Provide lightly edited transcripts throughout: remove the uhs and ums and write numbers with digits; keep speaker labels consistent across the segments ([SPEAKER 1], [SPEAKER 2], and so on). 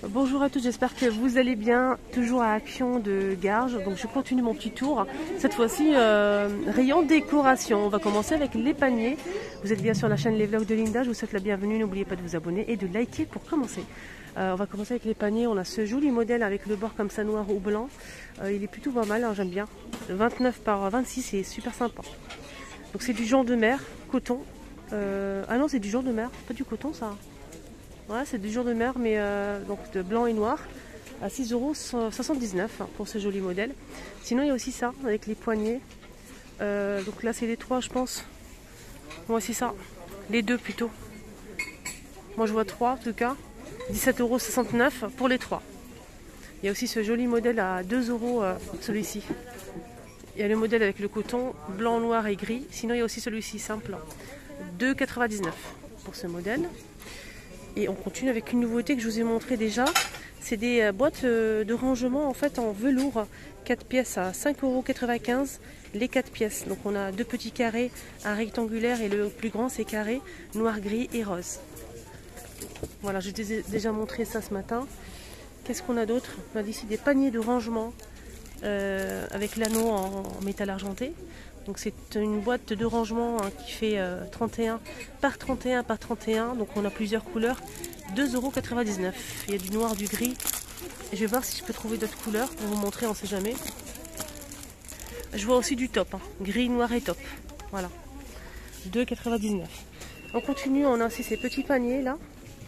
[SPEAKER 1] Bonjour à tous, j'espère que vous allez bien. Toujours à Action de Garges, donc je continue mon petit tour. Cette fois-ci, rayon décoration. On va commencer avec les paniers. Vous êtes bien sur la chaîne Les Vlogs de Linda, je vous souhaite la bienvenue. N'oubliez pas de vous abonner et de liker pour commencer. On va commencer avec les paniers. On a ce joli modèle avec le bord comme ça noir ou blanc. Il est plutôt pas mal, hein, j'aime bien. 29 par 26, c'est super sympa. Donc c'est du genre de mer, coton. Ah non, c'est du genre de mer, pas du coton ça. Ouais, c'est du jour de mer, mais donc de blanc et noir, à 6,79 € pour ce joli modèle. Sinon, il y a aussi ça, avec les poignets. Donc là, c'est les trois, je pense. Moi, c'est ça. Les deux, plutôt. Moi, je vois trois, en tout cas. 17,69 € pour les trois. Il y a aussi ce joli modèle à 2 €, celui-ci. Il y a le modèle avec le coton, blanc, noir et gris. Sinon, il y a aussi celui-ci, simple. 2,99 € pour ce modèle. Et on continue avec une nouveauté que je vous ai montré déjà. C'est des boîtes de rangement en fait en velours. 4 pièces à 5,95 € les 4 pièces. Donc on a deux petits carrés, un rectangulaire et le plus grand c'est carré, noir, gris et rose. Voilà, je vous ai déjà montré ça ce matin. Qu'est-ce qu'on a d'autre? On a ici des paniers de rangement avec l'anneau en métal argenté. Donc c'est une boîte de rangement hein, qui fait 31 par 31 par 31. Donc on a plusieurs couleurs. 2,99 €. Il y a du noir, du gris. Et je vais voir si je peux trouver d'autres couleurs pour vous montrer, on ne sait jamais. Je vois aussi du top. Hein, gris, noir et top. Voilà. 2,99 €. On continue, on a aussi ces petits paniers là.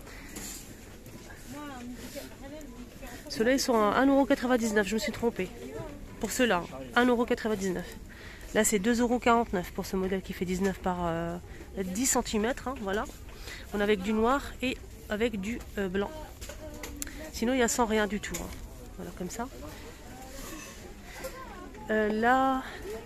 [SPEAKER 1] Ceux-là ils sont à 1,99 €. Je me suis trompée. Pour ceux-là, 1,99 €. Là, c'est 2,49 € pour ce modèle qui fait 19 par 10 cm. Hein, voilà. On a avec du noir et avec du blanc. Sinon, il y a sans rien du tout. Hein. Voilà, comme ça. Là,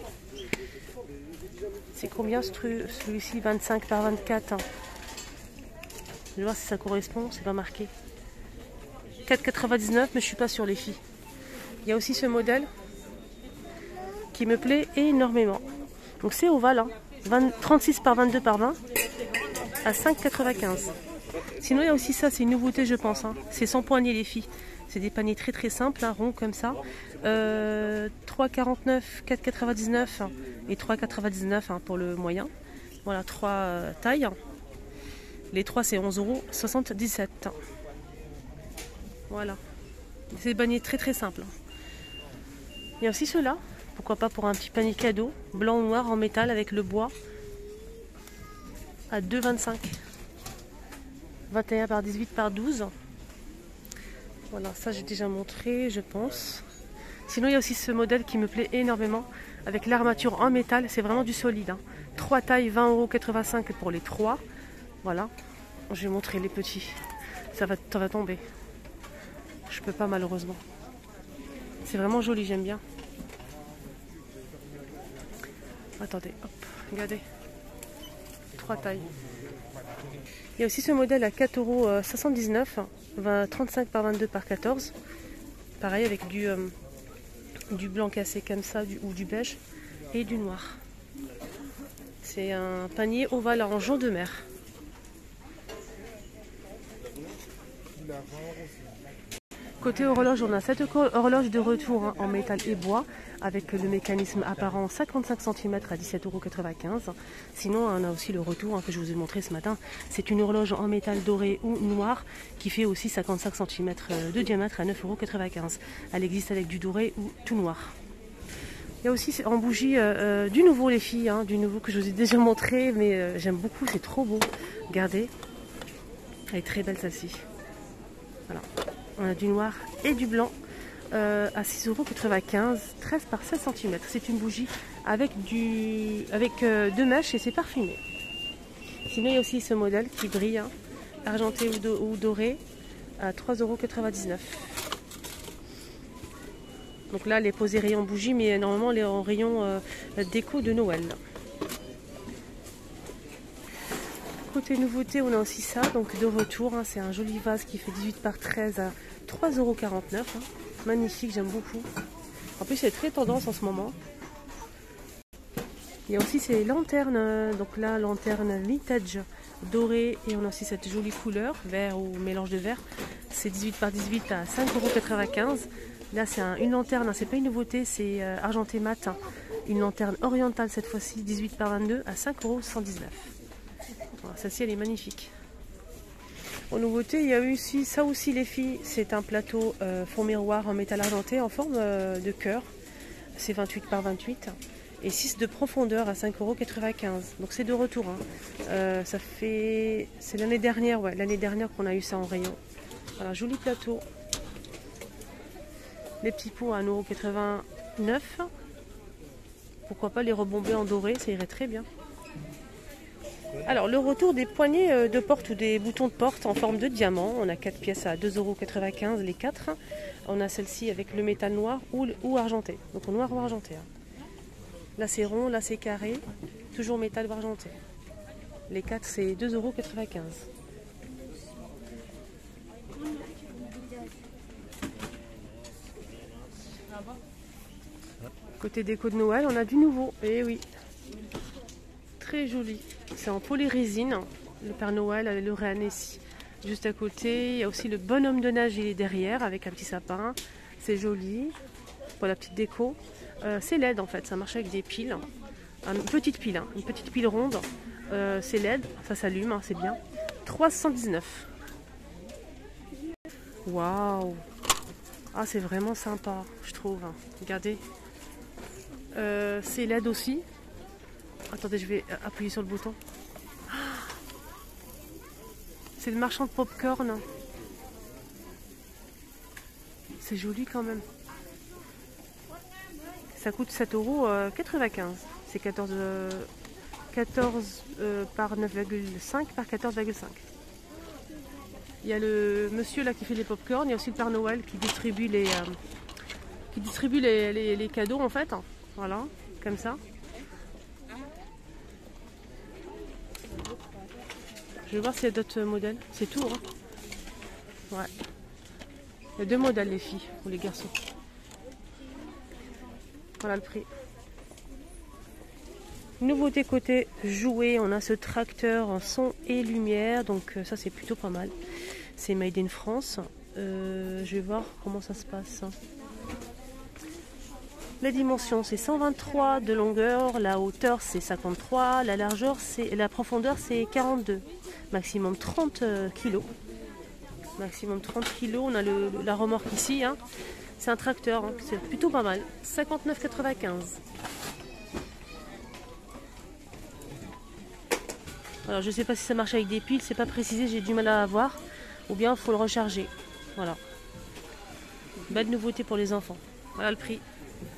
[SPEAKER 1] c'est combien celui-ci? 25 par 24. Hein. Je vais voir si ça correspond. C'est pas marqué. 4,99 €, mais je suis pas sur les filles. Il y a aussi ce modèle qui me plaît énormément. Donc c'est ovale, hein. 36 par 22 par 20 à 5,95 €. Sinon il y a aussi ça, c'est une nouveauté je pense. Hein. C'est sans poignée les filles. C'est des paniers très très simples, hein, ronds comme ça. 3,49 €, 4,99 € et 3,99 € hein, pour le moyen. Voilà, trois tailles. Les trois c'est 11,77 €. Voilà. C'est des paniers très très simples. Il y a aussi ceux-là. Pourquoi pas pour un petit panier cadeau, blanc ou noir en métal avec le bois à 2,25 €. 21 par 18 par 12. Voilà, ça j'ai déjà montré, je pense. Sinon, il y a aussi ce modèle qui me plaît énormément avec l'armature en métal. C'est vraiment du solide. Hein. 3 tailles, 20,85 € pour les 3. Voilà. Je vais montrer les petits. Ça va tomber. Je peux pas malheureusement. C'est vraiment joli, j'aime bien. Attendez, hop, regardez. 3 tailles. Il y a aussi ce modèle à 4,79 €, 35 par 22 par 14. Pareil avec du blanc cassé comme ça, ou du beige et du noir. C'est un panier ovale en jonc de mer. Côté horloge, on a cette horloge de retour hein, en métal et bois avec le mécanisme apparent 55 cm à 17,95 €. Sinon, on a aussi le retour hein, que je vous ai montré ce matin. C'est une horloge en métal doré ou noir qui fait aussi 55 cm de diamètre à 9,95 €. Elle existe avec du doré ou tout noir. Il y a aussi en bougie du nouveau les filles, hein, du nouveau que je vous ai déjà montré, mais j'aime beaucoup, c'est trop beau. Regardez, elle est très belle celle-ci. Voilà. On a du noir et du blanc à 6,95 €, 13 par 16 cm. C'est une bougie avec deux mèches et c'est parfumé. Sinon, il y a aussi ce modèle qui brille, hein, argenté ou doré, à 3,99 €. Donc là, elle est posée rayon bougie, mais normalement, elle est en rayon déco de Noël. Côté nouveauté, on a aussi ça, donc de retour. Hein, c'est un joli vase qui fait 18 par 13 à 3,49 €. Hein. Magnifique, j'aime beaucoup. En plus, c'est très tendance en ce moment. Il y a aussi ces lanternes, donc là, lanterne vintage dorée. Et on a aussi cette jolie couleur, vert ou mélange de vert, C'est 18 par 18 à 5,95 €. Là, c'est une lanterne, c'est pas une nouveauté, c'est argenté mat. Une lanterne orientale cette fois-ci, 18 par 22 à 5,119 €. Voilà, celle-ci, elle est magnifique. En nouveauté, il y a eu aussi, ça aussi les filles, c'est un plateau fond miroir en métal argenté en forme de cœur. C'est 28 par 28 et 6 de profondeur à 5,95 €. Donc c'est de retour. Hein. C'est l'année dernière, ouais, l'année dernière qu'on a eu ça en rayon. Voilà, joli plateau. Les petits pots à 1,89 €. Pourquoi pas les rebomber en doré, ça irait très bien. Alors le retour des poignées de porte ou des boutons de porte en forme de diamant. On a 4 pièces à 2,95 € les 4. On a celle-ci avec le métal noir ou argenté. Donc en noir ou argenté. Hein. Là c'est rond, là c'est carré. Toujours métal ou argenté. Les 4 c'est 2,95 €. Côté déco de Noël, on a du nouveau. Eh oui. Très joli. C'est en polyrésine. Le Père Noël avec le renne ici. Juste à côté, il y a aussi le bonhomme de neige, il est derrière avec un petit sapin. C'est joli. Pour la petite déco. C'est LED en fait, ça marche avec des piles. Une petite pile, une petite pile ronde. C'est LED, ça s'allume, hein, c'est bien. 319. Waouh. Ah, c'est vraiment sympa, je trouve. Regardez. C'est LED aussi. Attendez, je vais appuyer sur le bouton. C'est le marchand de popcorn. C'est joli quand même. Ça coûte 7,95 €. C'est 14 par 9,5 par 14,5. Il y a le monsieur là qui fait les popcorn. Il y a aussi le Père Noël qui distribue les cadeaux en fait. Voilà, comme ça. Je vais voir s'il y a d'autres modèles. C'est tout, hein. Ouais. Il y a 2 modèles, les filles ou les garçons. Voilà le prix. Nouveauté côté jouet, on a ce tracteur en son et lumière. Donc ça, c'est plutôt pas mal. C'est made in France. Je vais voir comment ça se passe. Les dimensions, c'est 123 de longueur, la hauteur c'est 53, la profondeur c'est 42, maximum 30 kg. Maximum 30 kg, on a la remorque ici, hein. C'est un tracteur, hein. C'est plutôt pas mal. 59,95 €. Alors je sais pas si ça marche avec des piles, c'est pas précisé, j'ai du mal à avoir, ou bien il faut le recharger. Voilà. Belle nouveauté pour les enfants. Voilà le prix.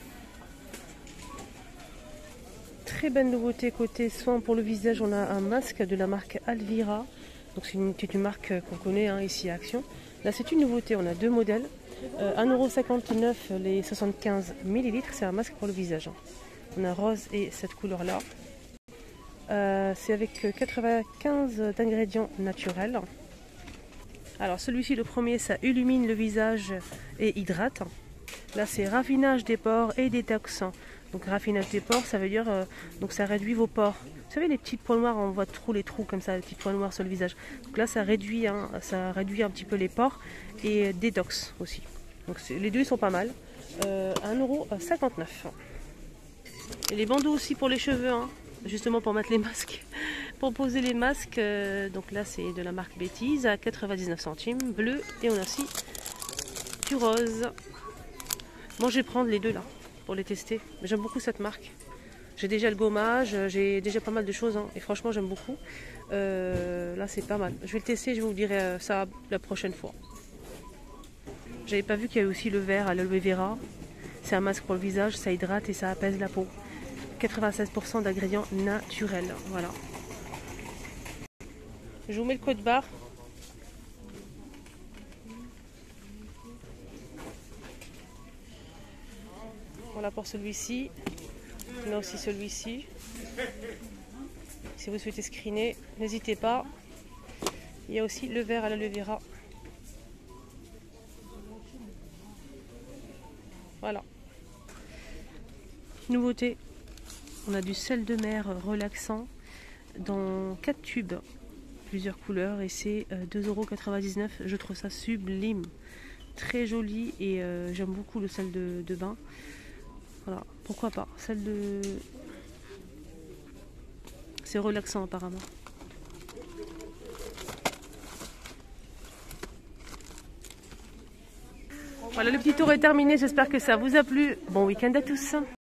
[SPEAKER 1] Très belle nouveauté côté soins pour le visage, on a un masque de la marque Alvira. Donc c'est une marque qu'on connaît, hein, ici à Action. Là c'est une nouveauté, on a 2 modèles. 1,59 € les 75 ml, c'est un masque pour le visage. Hein. On a rose et cette couleur là. C'est avec 95 d'ingrédients naturels. Alors celui-ci, le premier, ça illumine le visage et hydrate. Là c'est raffinage des pores et détox. Donc raffinage des pores, ça veut dire donc ça réduit vos pores. Vous savez les petits points noirs, on voit trop les trous comme ça, les petits points noirs sur le visage. Donc là ça réduit un petit peu les pores et détox aussi. Donc les deux sont pas mal. 1,59 €. Et les bandeaux aussi pour les cheveux, hein, justement pour mettre les masques. Pour poser les masques, donc là c'est de la marque Bêtise à 99 centimes, bleu, et on a aussi du rose. Moi je vais prendre les deux là pour les tester. J'aime beaucoup cette marque. J'ai déjà le gommage, j'ai déjà pas mal de choses, hein, et franchement j'aime beaucoup. Là c'est pas mal. Je vais le tester, je vous dirai ça la prochaine fois. J'avais pas vu qu'il y avait aussi le vert à l'aloe vera. C'est un masque pour le visage, ça hydrate et ça apaise la peau. 96% d'ingrédients naturels. Voilà. Je vous mets le code barre. Voilà pour celui-ci. On a aussi celui-ci. Si vous souhaitez screener, n'hésitez pas. Il y a aussi le vert à l'aloe vera. Voilà. Nouveauté. On a du sel de mer relaxant dans 4 tubes. plusieurs couleurs et c'est 2,99 €. Je trouve ça sublime, très joli et j'aime beaucoup le sel de bain. Voilà, pourquoi pas. C'est relaxant apparemment. Voilà, le petit tour est terminé. J'espère que ça vous a plu. Bon week-end à tous.